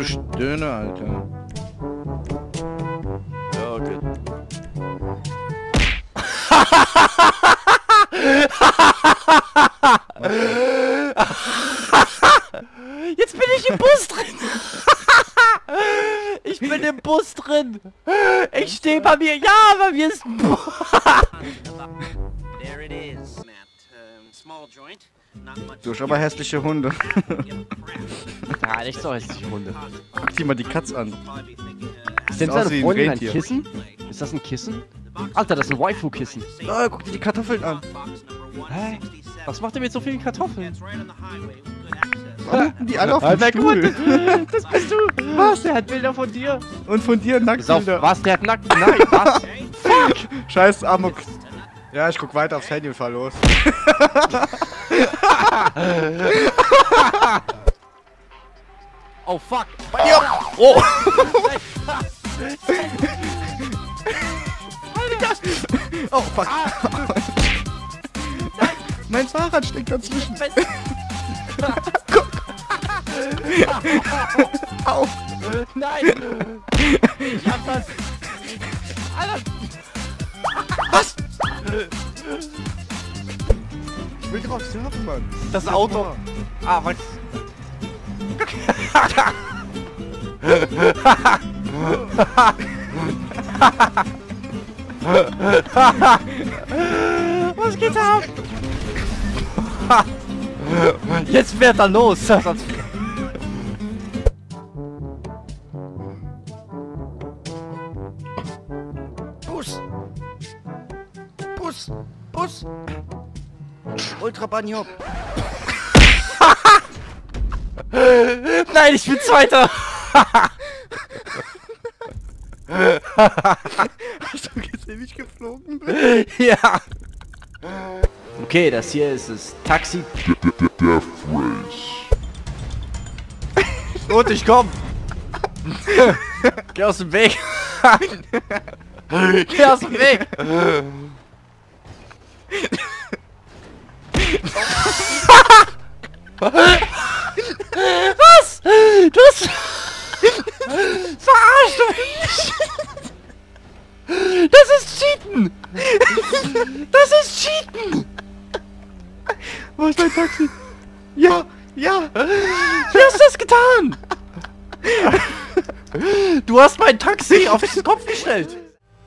stöhne, Alter. Ja, gut. Jetzt bin ich im Bus drin. Ich bin im Bus drin. Ich stehe bei mir. Ja, bei mir ist ein Bus. Du hast aber hässliche Hunde. Ja, nicht so hässliche Hunde. Guck dir mal die Katze an. Ist denn aus seine wie ein Freundin ein Rentier. Kissen? Ist das ein Kissen? Alter, das ist ein Waifu-Kissen. Oh, guck dir die Kartoffeln an. Hä? Was macht er mit so vielen Kartoffeln? Warum gucken die alle auf den Alter, guck Stuhl? mal, das bist du. Was? Der hat Bilder von dir. Und von dir Nacktbilder. Was? Der hat nackt. Nein, was? Fuck! Scheiß Amok. Ja, ich guck weiter aufs Handy und fahr los. Oh fuck! Oh! Oh fuck! Mein Fahrrad steckt dazwischen. Guck! Au! Nein! Ich hab das! Alter! Was? Ich will drauf surfen, Mann. Das Auto! Ah, was? Was geht ab? Jetzt fährt er los! Bus! Bus! Bus! Ultra Bunny Hop! Nein, ich bin Zweiter! Hast du gesehen, wie ich geflogen bin? Ja! Okay, das hier ist das Taxi. Und ich komm! Geh aus dem Weg! Geh aus dem Weg! Was? Du hast... Verarscht du mich! Das ist Cheaten! Das ist Cheaten! Wo ist mein Taxi? Ja! Ja! Wie hast du das getan? Du hast mein Taxi auf den Kopf gestellt!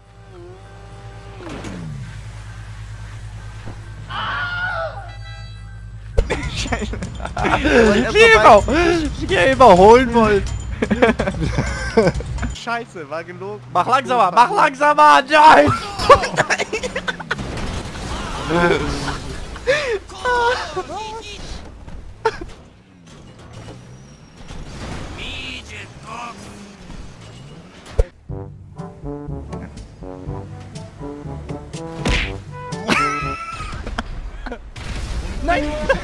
Ich geh überholen wollt. Scheiße, war gelogen. Mach langsamer, mach langsamer! Nein! Nein!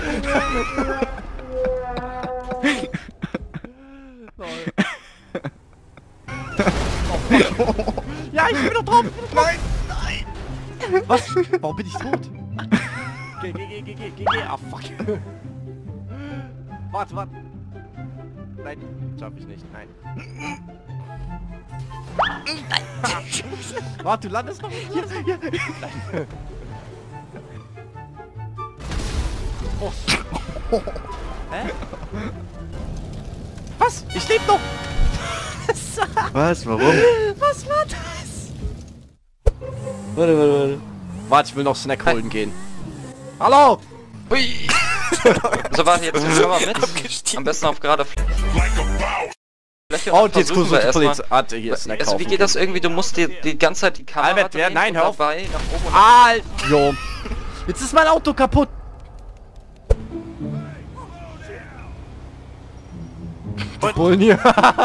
Ja, ich bin doch drauf! Nein! Nein! Was? Warum bin ich tot? Geh. Ah, fuck. Warte. Nein, schaff ich nicht. Nein. Warte, du landest noch hier. Ja. Nein. Oh. Hä? Was? Ich lebe noch! Was? Warum? Was war das? Warte. Warte, ich will noch Snack holen gehen. Hallo! Hui! So, warte, jetzt komm mal mit. Am besten auf gerade Fläche. Oh, und jetzt versuchen wir erstmal. Warte, hier Snack Also, wie geht das irgendwie? Du musst dir die ganze Zeit die Kamera Albert, drehen nein, und hör auf. dabei nach oben und Jo. Jetzt ist mein Auto kaputt. Bullen hier.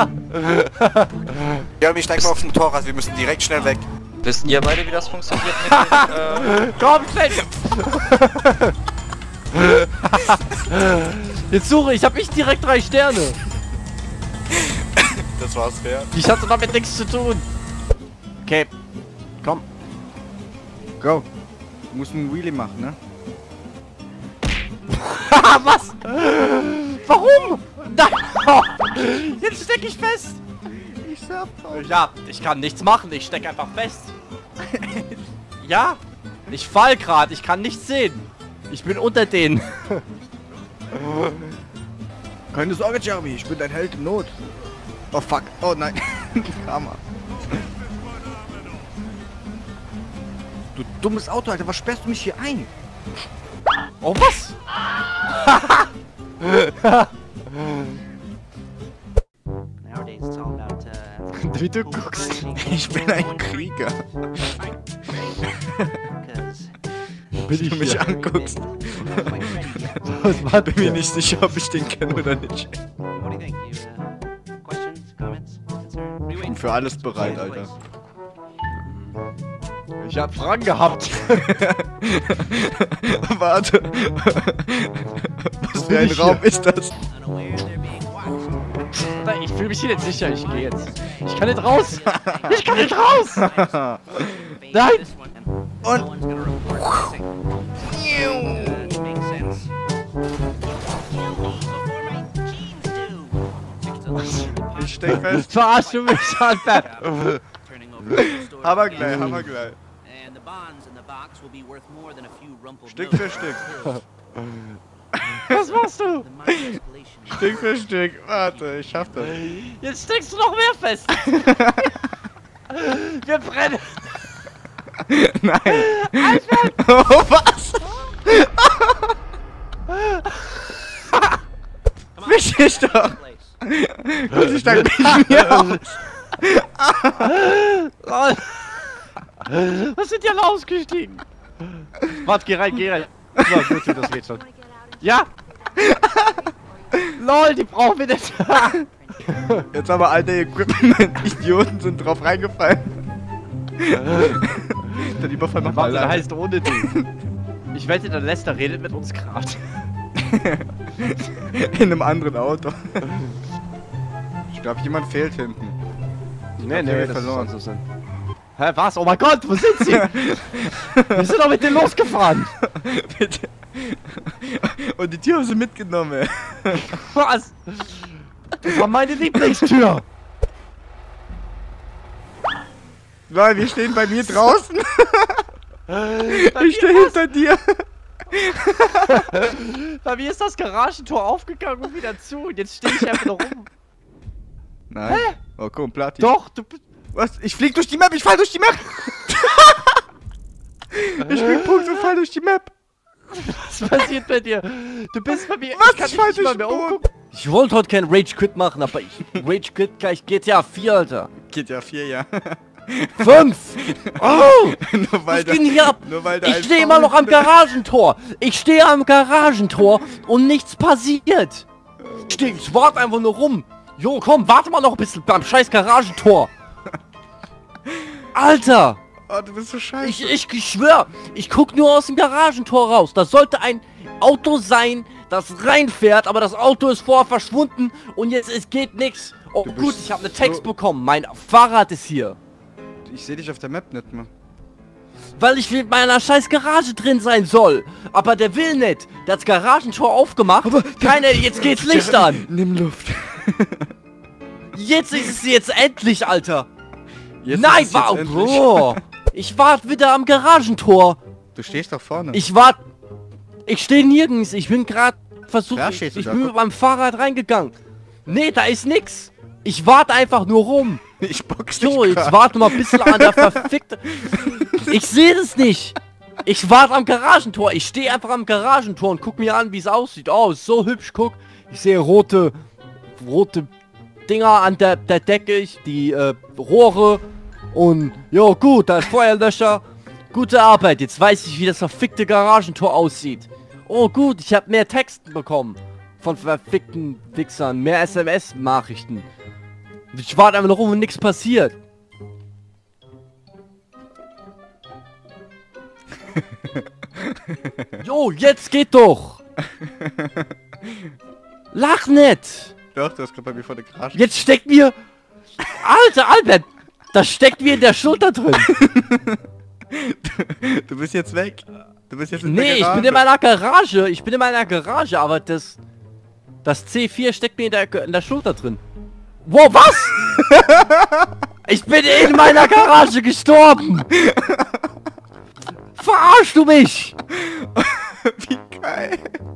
Ja, wir steigen mal auf den Motorrad, wir müssen direkt schnell weg. Wisst ihr beide, wie das funktioniert mit Komm, schnell! Jetzt suche ich, hab ich direkt 3 Sterne. Das war's fair. Ich hatte damit nichts zu tun. Okay. Komm. Go. Du musst einen Wheelie machen, ne? Was? Warum? Nein. Jetzt steck ich fest! Ich surf drauf. Ja, ich kann nichts machen, ich steck einfach fest. Ja, ich fall grad, ich kann nichts sehen. Ich bin unter denen. Keine Sorge, Jeremy, ich bin dein Held in Not. Oh fuck, oh nein. Hammer. Du dummes Auto, Alter, was sperrst du mich hier ein? Oh, was? Nowadays it's all about Wie du guckst. Ich bin ein Krieger. because Wenn du mich anguckst. Bin mir nicht sicher, ob ich den kenne oder nicht. What do you think? You questions, comments, concerns? Ich bin für alles bereit, Alter. Ich hab Fragen gehabt. Warte. Was für ein Raum ist das? Unaware they're being watched. Ich fühle mich hier nicht sicher, ich gehe jetzt. Ich kann nicht raus. Ich kann nicht raus. Nein. This one, and no one's gonna report missing. Makes sense. Kill me before my genes do. Fix the lady in the pocket, Ich steck fest. Verarschst du mich, Albert? turning over the stored Hammer gleich, bills. hammer gleich. And the bonds in the box will be worth more than a few rumpled Stück notes. für Stück. Was machst du? The minor escalation. Stück für Stück. Warte, ich schaff das. Jetzt steckst du noch mehr fest. Wir brennen. Nein. Oh, was? Wichtig doch. Place. Gut, ich steig mich mir aus. Lol. Was sind die alle ausgestiegen? Warte, geh rein, geh rein. So, gut, das geht schon. Ja! Lol, die brauchen wir nicht. Jetzt aber alte Equipment-Idioten sind drauf reingefallen. Der Überfall macht Warte, mal der heißt ohne die. Ich wette, der Lester redet mit uns gerade. In einem anderen Auto. Ich glaube, jemand fehlt hinten. Nee, wir das verloren. ist so. Hä, was? Oh mein Gott, wo sind sie? Wir sind doch mit denen losgefahren. Bitte. Und die Tür haben sie mitgenommen. Was? Das war meine Lieblingstür. Weil wir stehen bei mir draußen. Ich stehe hinter dir. Bei mir ist das Garagentor aufgegangen und wieder zu. Und jetzt stehe ich einfach noch rum. Nein. Oh komm, Platin. Doch, du bist... Was? Ich flieg durch die Map, ich fall durch die Map. Ich flieg Punkt und fall durch die Map. Was passiert bei dir? Du bist bei mir... Was? Ich kann Ich fall dich nicht mal durch mehr den Boden. umgucken. Ich wollte heute keinen Rage-Quit machen, aber ich... Rage-Quit gleich GTA 4, Alter. Geht ja 4 Jahre. 5! Oh! Nur weil Ich bin hier ab! Nur weil da Ich ein stehe immer noch am Garagentor! Ich stehe am Garagentor und nichts passiert! Ich warte einfach nur rum! Jo, komm, warte mal noch ein bisschen beim scheiß Garagentor! Alter! Oh, du bist so scheiße. Ich schwör, ich guck nur aus dem Garagentor raus. Da sollte ein Auto sein, das reinfährt, aber das Auto ist vorher verschwunden und jetzt es geht nichts. Oh Du bist gut, ich habe eine so- Text bekommen. Mein Fahrrad ist hier. Ich sehe dich auf der Map nicht mehr. Weil ich mit meiner scheiß Garage drin sein soll. Aber der will nicht. Der hat das Garagentor aufgemacht. Jetzt geht's Licht an. Nimm Luft. Jetzt ist es jetzt endlich, Alter. Jetzt Nein, ist es jetzt endlich. Bro. Ich warte wieder am Garagentor. Du stehst doch vorne. Ich warte. Ich stehe nirgends. Ich bin gerade versucht. Da Ich stehst du da, bin mit guck. meinem Fahrrad reingegangen. Nee, da ist nix. Ich warte einfach nur rum. Ich box dich So, jetzt grad. warte mal ein bisschen an der verfickte... Ich sehe das nicht. Ich warte am Garagentor. Ich stehe einfach am Garagentor und guck mir an, wie es aussieht. Oh, ist so hübsch, guck. Ich sehe rote Dinger an der Decke. Die Rohre. Und, jo, gut, da ist Feuerlöscher. Gute Arbeit. Jetzt weiß ich, wie das verfickte Garagentor aussieht. Oh, gut, ich habe mehr Texten bekommen. Von verfickten Wichsern. Mehr SMS-Nachrichten. Ich warte einfach noch rum und nichts passiert. Jo, jetzt geht doch. Lach nicht. Doch, du hast gerade bei mir vor der Garage. Jetzt steckt mir... Alter, Albert. Das steckt mir in der Schulter drin. Du bist jetzt weg. Du bist jetzt in der Nee, ich Garage. bin in meiner Garage. Ich bin in meiner Garage, aber das... Das C4 steckt mir in der Schulter drin. Wow, was? Ich bin in meiner Garage gestorben. Verarschst du mich? Wie geil.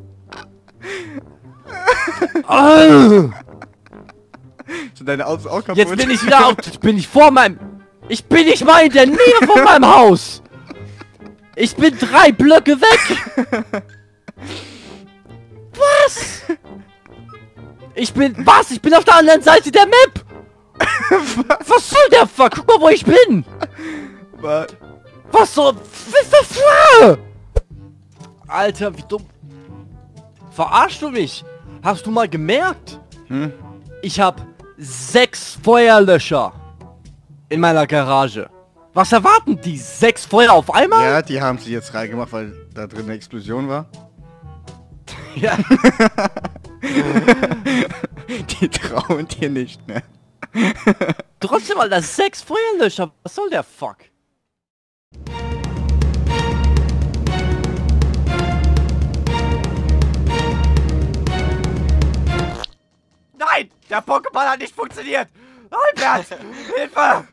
Sind deine Autos auch kaputt? Jetzt bin ich wieder auf. Bin ich vor meinem... Ich bin nicht mal in der Nähe von meinem Haus. Ich bin 3 Blöcke weg. Was? Ich bin auf der anderen Seite der Map. Was soll der Fuck? Guck mal, wo ich bin. Was soll... Alter, wie dumm. Verarschst du mich? Hast du mal gemerkt? Ich hab 6 Feuerlöscher in meiner Garage. Was erwarten die? 6 Feuer auf einmal? Ja, die haben sie jetzt reingemacht, weil da drin eine Explosion war. Ja. Die trauen dir nicht mehr. Trotzdem, Alter, 6 Feuerlöscher. Was soll der Fuck? Nein! Der Pokéball hat nicht funktioniert! Albert! Hilfe!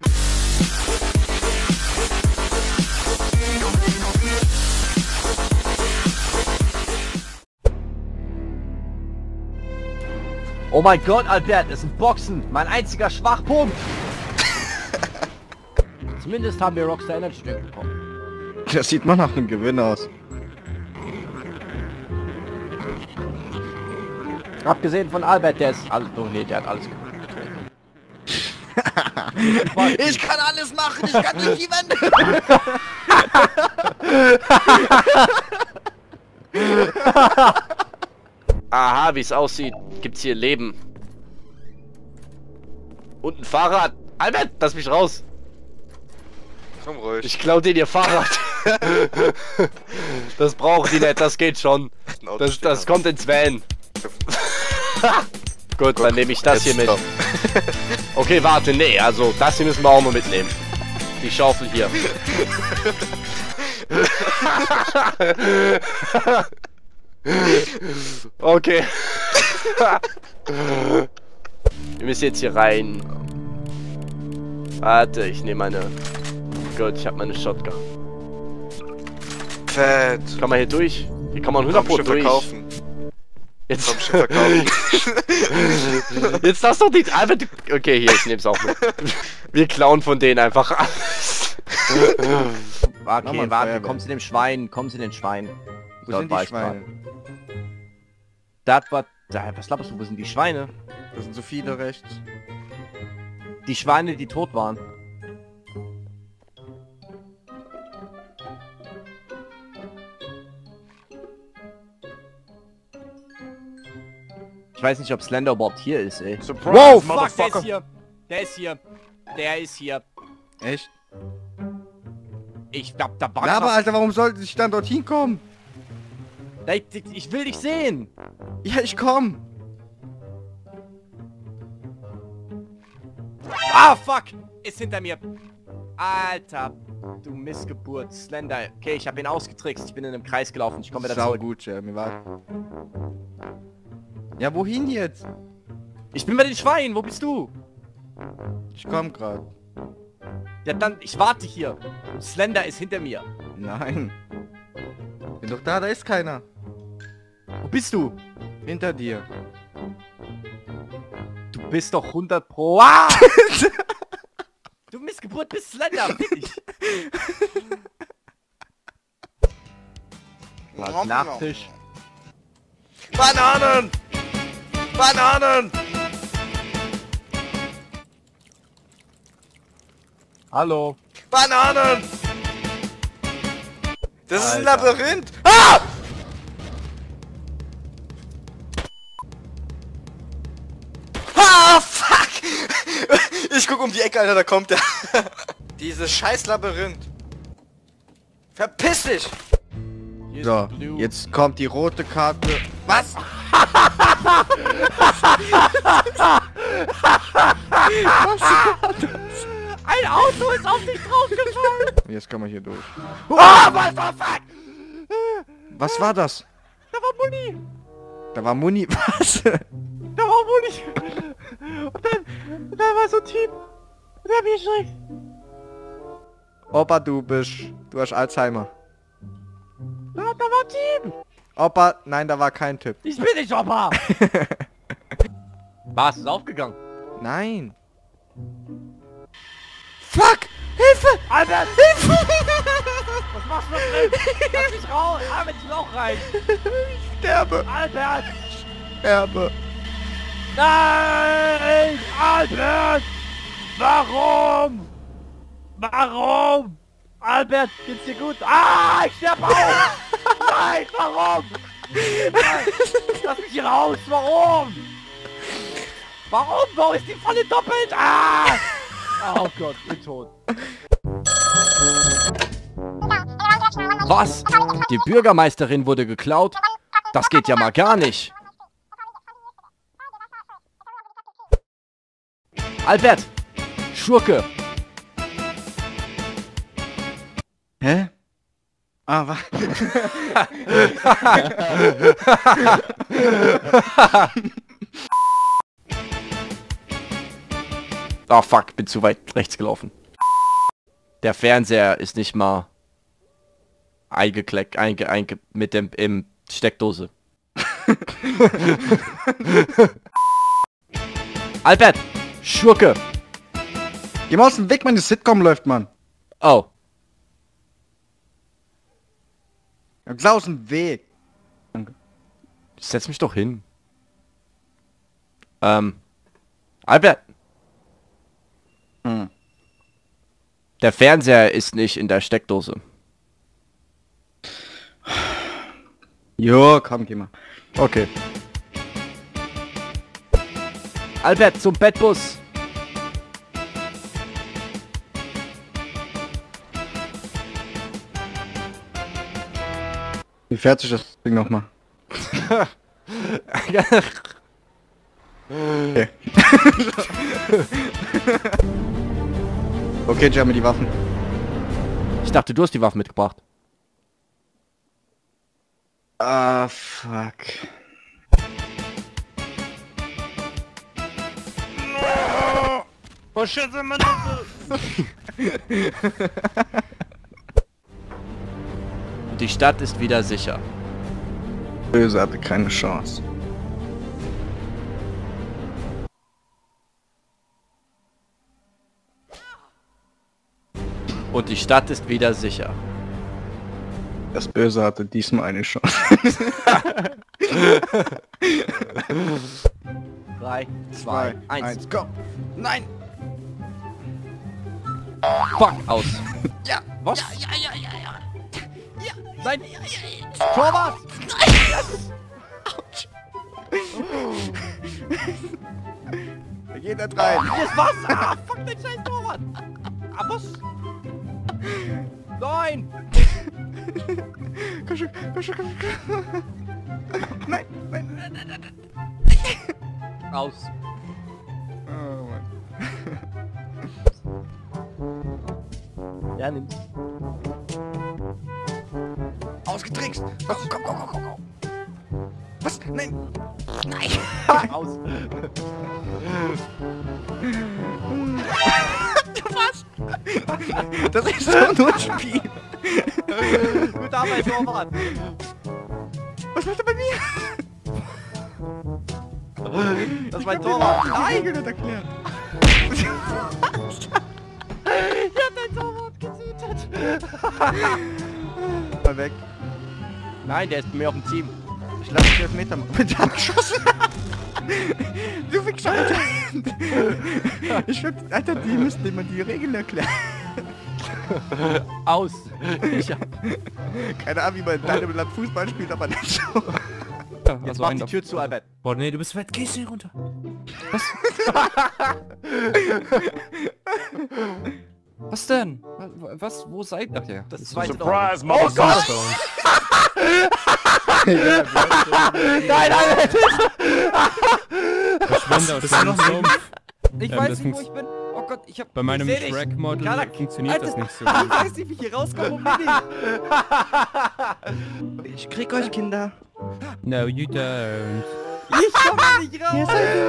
Oh mein Gott, Albert, es sind Boxen. Mein einziger Schwachpunkt. Zumindest haben wir Rockstar Energy Drink bekommen. Das sieht mal nach einem Gewinn aus. Abgesehen von Albert, der ist alles... Oh nee, der hat alles getrunken. Ich kann alles machen, ich kann durch die Wände. Aha, wie es aussieht, gibt's hier Leben. Und ein Fahrrad. Albert, lass mich raus. Komm ruhig. Ich klau dir Fahrrad. Das braucht die nicht, das geht schon. Das kommt ins Van. Gut, dann nehme ich das hier mit. Okay, warte, nee, also das hier müssen wir auch mal mitnehmen. Die Schaufel hier. Okay. Wir müssen jetzt hier rein. Warte, ich nehme meine... Gut, ich habe meine Shotgun. Fett. Kann man hier durch? Hier kann man 100% Komm, durch. verkaufen. Jetzt, Komm, schon verkaufen. jetzt lass doch nicht einfach... Okay, hier, ich nehm's auch mit. Wir klauen von denen einfach alles. Okay, warte, komm zu dem Schwein, komm zu den Schwein. Wo sind die Schweine? Das war... Was glaubst du, wo sind die Schweine? Das sind so viele rechts. Die Schweine, die tot waren. Ich weiß nicht, ob Slender überhaupt hier ist, ey. Surprise, Wow, fuck, der Motherfucker. ist hier. Der ist hier. Der ist hier. Echt? Ich glaub, da war Na, aber krass- Alter, warum sollte ich dann dorthin kommen? Ich will dich sehen. Ja, ich komm. Ah, fuck. Ist hinter mir. Alter, du Missgeburt. Slender. Okay, ich habe ihn ausgetrickst. Ich bin in einem Kreis gelaufen. Ich komme wieder Sau zurück. gut, Jeremy, warte. Ja, wohin jetzt? Ich bin bei den Schweinen. Wo bist du? Ich komm grad. Ja, dann, ich warte hier. Slender ist hinter mir. Nein. Bin doch da ist keiner. Wo bist du? Hinter dir. Du bist doch 100 Pro. Ah! Du Missgeburt bist Slender. Fick dich. Was, Nachtisch. Bananen! Bananen! Hallo. Bananen! Das ist ein Alter. Labyrinth! Ah! Ah, fuck! Ich guck um die Ecke, Alter, da kommt der. Dieses scheiß Labyrinth. Verpiss dich! Hier So, ist Blue. jetzt kommt die rote Karte. Was? Ein Auto ist auf dich draufgefallen. Jetzt kann man hier durch. Ah, was war fuck? Was war das? Da war Muni. Da war Muni. Was? Da war Muni. Und dann war so ein Typ. Der hat mich erschreckt. Opa, du hast Alzheimer. Da war ein Typ. Opa, nein, da war kein Typ. Ich bin nicht Opa. Was, ist aufgegangen? Nein. Fuck! Hilfe! Albert! Hilfe! Was machst du da drin? Lass mich raus! Albert, ich will auch rein! Ich sterbe! Albert! Sterbe! Nein! Albert! Warum? Warum? Albert, geht's dir gut? Ah, ich sterbe auch! Nein, warum? Nein, lass mich raus! Warum? Warum? Warum ist die Falle doppelt? Ah! Oh Gott, ich bin tot. Was? Die Bürgermeisterin wurde geklaut? Das geht ja mal gar nicht. Albert! Schurke! Hä? Ah, was? Oh fuck, bin zu weit rechts gelaufen. Der Fernseher ist nicht mal eingekleckt, mit dem im Steckdose. Albert! Schurke! Geh mal aus dem Weg, meine Sitcom läuft, Mann. Oh. Klar aus dem Weg. Danke. Setz mich doch hin. Albert! Hm. Der Fernseher ist nicht in der Steckdose. Jo, komm, geh mal. Okay. Albert, zum Bettbus! Wie fährt sich das Ding nochmal? Okay. Okay, Jeremy, die Waffen. Ich dachte, du hast die Waffe mitgebracht. Ah, fuck. Oh shit, Mann! Die Stadt ist wieder sicher. Böse hatte keine Chance. Und die Stadt ist wieder sicher. Das Böse hatte diesmal eine Chance. 3, 2, 1, go! Nein! fuck, aus. Ja! Was? Ja. Nein! Torwart! Da geht er rein! Jetzt was? Ah, fuck, dein scheiß Torwart! Ah, was? Nein! Komm schon, komm schon, komm schon! Nein, nein! Aus. Oh Mann. Ja, nimm's. Ausgetrickst! Komm, komm, komm, komm, komm! Was? Nein! Nein! Aus. Was? Das ist doch nur ein Spiel! Gute Arbeit, Torwart! Was macht er bei mir? Das ist mein Torwart! Nein! Nicht erklärt! Ich hab dein Torwart getötet! Mal weg! Nein, der ist bei mir auf dem Team. Ich lasse dich 11 Meter machen. Mit der geschossen! Du Wichser, Alter! Ich find, Alter, die müssen dir mal die Regeln erklären. Aus. Ich hab... Keine Ahnung, wie man in deinem Land Fußball spielt, aber nicht so. Jetzt mach die Tür zu, Albert. Boah, nee, du bist weit. Gehst du hier runter? Was? Was denn? Was? Wo seid ihr? Ach ja. Das zweite Surprise, Tor. Oh Gott! Nein, Albert! Verschwinde aus deinem Sumpf. Ich weiß nicht, wo ich bin. Oh Gott, ich hab... Bei meinem ich seh dich. Shrek-Model Gerade- funktioniert das Alter, nicht so Ich gut. weiß nicht, wie ich hier rauskomme, Mini. Ich krieg euch, Kinder. No, you don't. Ich komm nicht raus!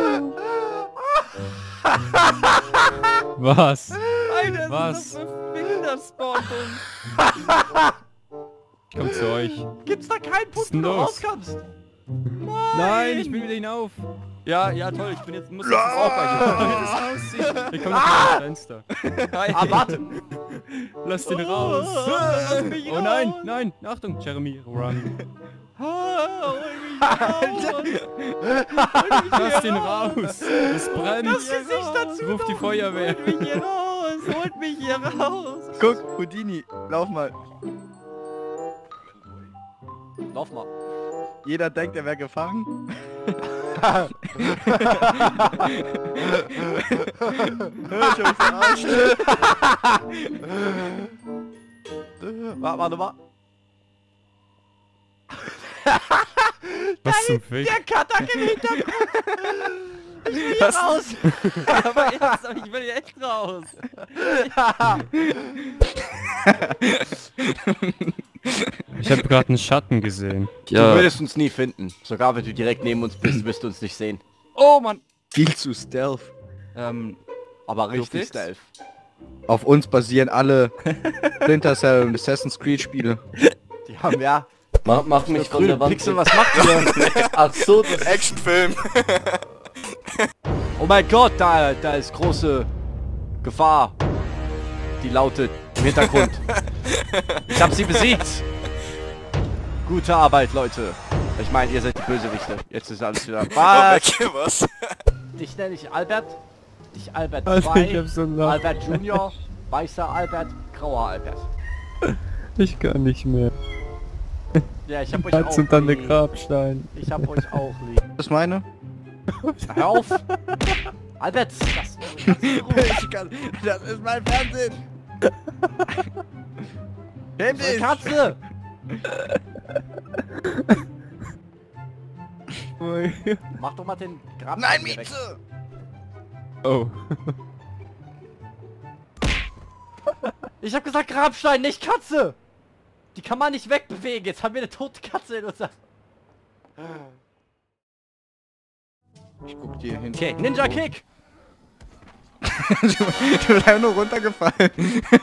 Was? Alter, Was? das ist doch verfickter Spawnpunkt. Ich komm zu euch. Gibt's da keinen Was ist Punkt, denn wo du los? rauskommst? Nein, ich bin wieder hinauf. Ja, ja, toll, ich bin jetzt, muss jetzt auch bei dir. Ich komm nicht durch das Fenster. Ah, warte. Lass den raus. Lass mich Oh nein, nein. Achtung, Jeremy, run. Lass den raus. Es brennt. Das Gesicht dazu. Ruf die Feuerwehr. Holt mich hier raus, holt mich hier raus. Guck, Houdini, lauf mal. Lauf mal. Jeder denkt, er wäre gefangen. Hör ich euch verarschen. Warte mal. Was zum Fick? Der Katak im Hintergrund. Ich will hier Was? raus. Aber ernsthaft, ich will hier echt raus. Ich habe gerade einen Schatten gesehen. Du würdest uns nie finden. Sogar wenn du direkt neben uns bist, wirst du uns nicht sehen. Oh Mann. Viel zu stealth. Aber richtig fix? stealth. Auf uns basieren alle Splinter Cell und Assassin's Creed Spiele. Die haben ja... Mach mich von der Wand. Pixel, was macht ihr? Ach so, das Actionfilm. Oh mein Gott, da ist große Gefahr. Die lautet im Hintergrund. Ich hab sie besiegt. Gute Arbeit, Leute. Ich meine, ihr seid die Bösewichte. Jetzt ist alles wieder... Was? Dich nenne ich Albert. Dich Albert Alter, 2. ich hab so einen Lachen. Albert Junior. Weißer Albert. Grauer Albert. Ich kann nicht mehr. Ja, ich hab euch Herz auch und dann der lieb. Grabstein. Ich hab euch auch lieb. Das ist meine? Hör auf! Albert, das Das ist mein Fernsehen. ist eine Katze! Mach doch mal den Grab. Nein, hier weg. Mieze! Oh. Ich hab gesagt Grabstein, nicht Katze! Die kann man nicht wegbewegen. Jetzt haben wir eine tote Katze in unser... Ich guck dir hin. Okay, Ninja Kick! Du bist einfach nur runtergefallen.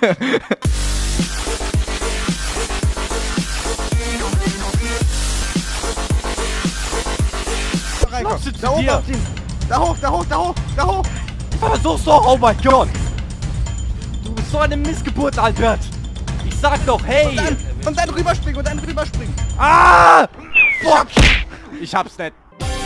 Reinkommen. Machst du zu Da hoch dir? auf ihn. Da hoch, da hoch, da hoch, da hoch. Versuch's doch, oh mein Gott! Du bist so eine Missgeburt, Albert! Ich sag doch, hey! Und dann rüberspringen, und dann rüberspringen. Ah! Fuck! Ich hab's nicht.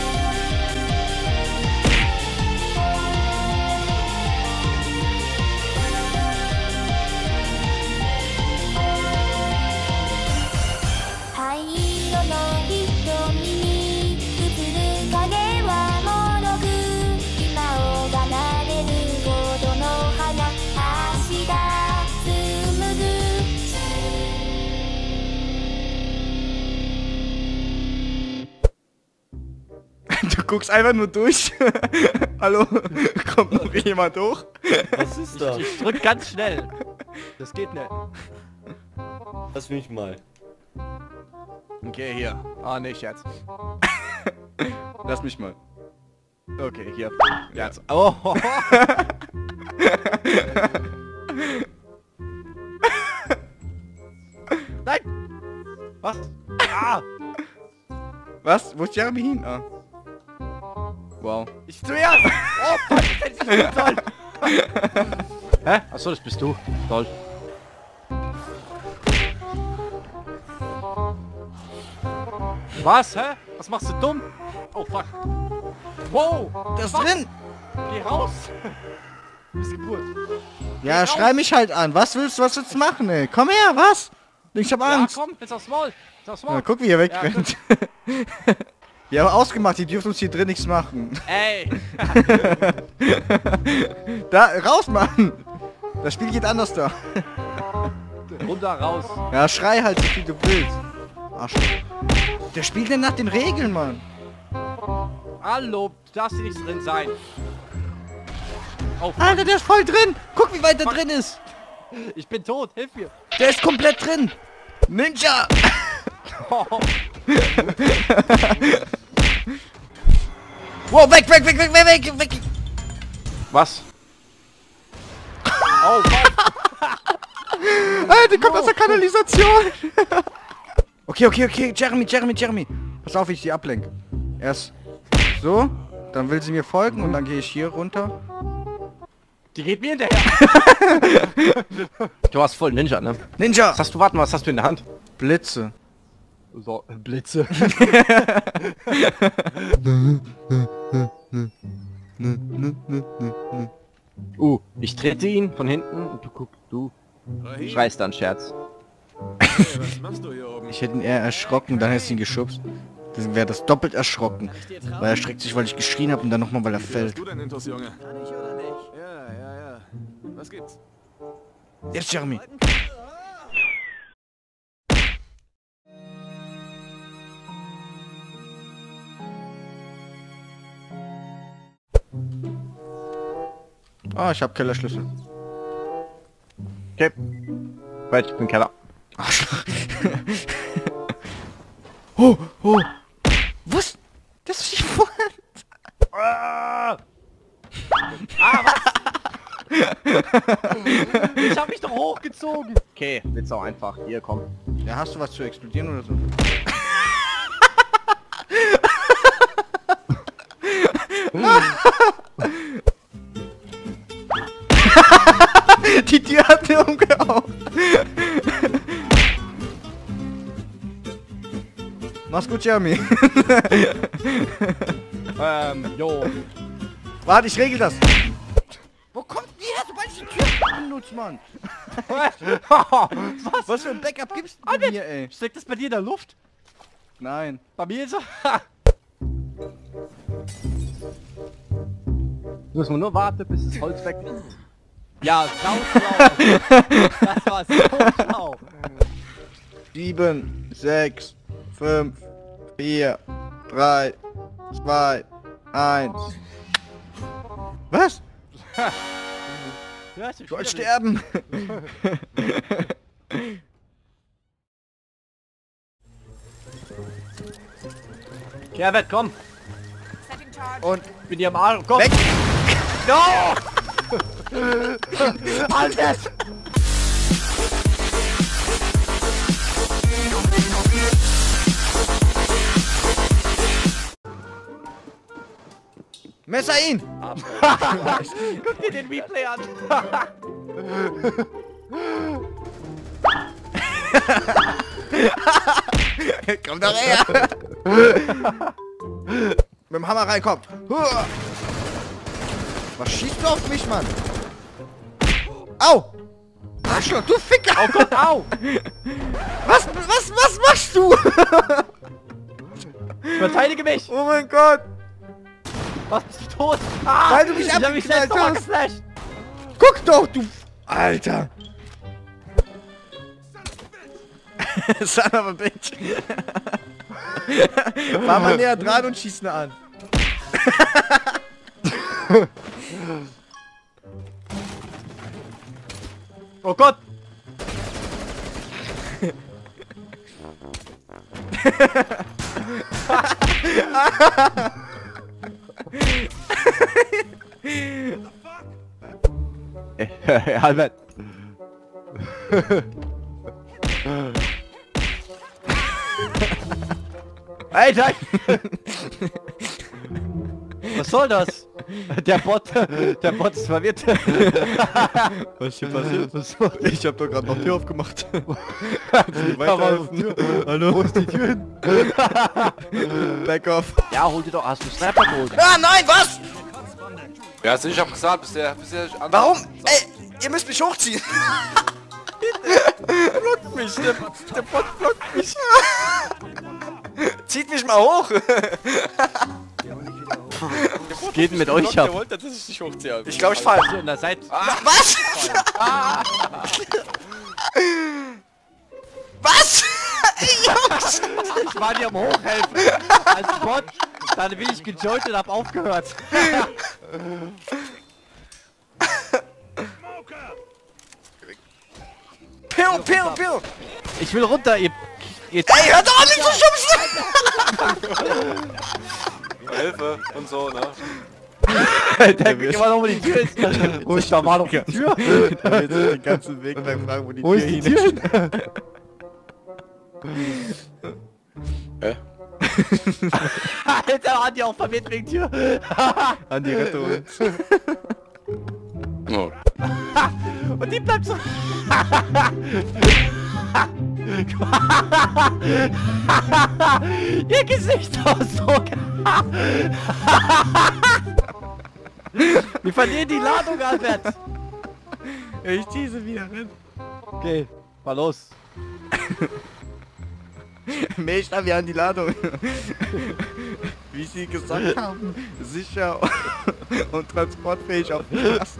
Du guckst einfach nur durch. Hallo? Kommt noch jemand hoch? Was ist da? Ich drück ganz schnell. Das geht nicht. Lass mich mal. Okay, hier. Ah, nicht jetzt. Lass mich mal. Okay, hier. Jetzt. Oh! Nein! Was? Ah! Was? Wo ist Jeremy hin? Ah. Wow. Ich zuerst! Oh, fuck, das hätte ich nicht sollen! Hä? Achso, das bist du. Toll. Was? Hä? Was machst du dumm? Oh, fuck. Wow! Das ist Was? drin! Geh raus! Missgeburt. Ja, schrei mich halt an. Was willst du machen, ey? Komm her, was? Ich hab Ja, Angst. komm, jetzt aufs Maul! Jetzt aufs Maul! Ja, guck, wie er wegrennt. Wir haben ausgemacht, die dürfen uns hier drin nichts machen. Ey! Da, raus, Mann! Das Spiel geht anders da. Runter, raus! Ja, schrei halt, wie viel du willst. Arsch. Der spielt denn nach den Regeln, Mann. Hallo, du darfst hier nicht drin sein. Oh, fuck. Alter, der ist voll drin. Guck, wie weit der drin ist. Ich bin tot, hilf mir! Der ist komplett drin. Ninja! Oh, Wow, weg, weg, weg, weg, weg, weg, weg. Was? Oh, Die kommt aus der Kanalisation. Okay, okay, okay. Jeremy. Pass auf, wie ich die ablenke. Erst so, dann will sie mir folgen und dann gehe ich hier runter. die geht mir hinterher. Du hast voll Ninja, ne? Ninja! Was hast du, warte mal, was hast du in der Hand? Blitze. So, Blitze. Ich trete ihn von hinten und du schreist dann Scherz. Ich hätte ihn eher erschrocken, dann hätte ich ihn geschubst. Deswegen wäre das doppelt erschrocken. Weil er schreckt sich, weil ich geschrien habe und dann nochmal, weil er fällt. Du denn Intus, Junge? Kann ich oder nicht? Ja. Was gibt's? Jetzt, Jeremy. Ah, ich habe Kellerschlüssel. Okay. Wait, ich bin im Keller. Oh. Was? Das ist nicht vor. Ich hab mich doch hochgezogen. Okay, wird's auch einfach. Hier, komm. Ja, hast du was zu explodieren oder so? Die Tür hat mir umgehauen. Mach's gut, Jeremy. Jo. Warte, ich regel das. Wo kommt die her, sobald ich die Tür benutzt, Mann? Was für ein Backup gibst du mir, ey? Steckt das bei dir in der Luft? Nein. Bei mir ist er. Muss man nur warten, bis das Holz weg ist. Ja, schlau. Das war so schlau. 7, 6, 5, 4, 3, 2, 1. Was? Ja, Ich wollte sterben. Kerwet, komm. Und Ich bin hier am Arsch. Komm. weg. No! Alles! Messer ihn. Guck dir den Replay an. Komm doch her. Mit dem Hammer rein, komm. Was schießt du auf mich, Mann? Au! Arschloch, du Ficker! Oh Gott, au! Was machst du? Ich verteidige mich! Oh mein Gott! Was, bist du tot? Ah, Weil du mich ich hab mich selbst abgeknallt nochmal hast. geflasht! Guck doch, du... Alter! Son of a bitch! Fahr mal näher dran und schieß ihn an. Oh Gott! Albert! Alter! Was soll das? Der Bot ist verwirrt. Was ist hier passiert? Ich hab doch gerade noch Tür aufgemacht. Hallo? Wo ist die Tür hin? Back off. Ja, hol dir doch, hast du Sniper geholt? Ah, nein, was? Ja, ich hab gesagt, bis der Warum? Ey, ihr müsst mich hochziehen. Blockt mich, der Bot blockt mich. Zieht mich mal hoch. Was geht denn mit euch ab? wollte, dass ich dich hochziehe. Ich glaube, ich fall. So, na seid... Was? Was? Jungs! Ich war dir am Hochhelfen. Als Bot. Dann bin ich gejoint und hab aufgehört. Piu, piu, piu. Ich will runter, ihr Jetzt. Ey, hör doch nicht zu schubsen! Hilfe und so, ne? Der guckt immer noch, wo die Tür ist. Ruhig, da war doch die Tür. Da wird den ganzen Weg lang fragen, wo die Wo Tür ist die hin ist. Tür? Alter, Andi auch verwirrt wegen Tür. Andi, rette uns. Oh. Und die bleibt so. Ihr Gesichtsausdruck. Wir verlieren die Ladung, Albert. Ich ziehe sie wieder rein. Okay, mal los. Meister, wir haben die Ladung. Wie sie gesagt haben, sicher und transportfähig auf den Ast.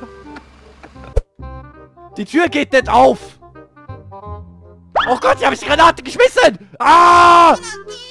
Die Tür geht nicht auf. Oh Gott, hier habe ich die Granate geschmissen. Ah!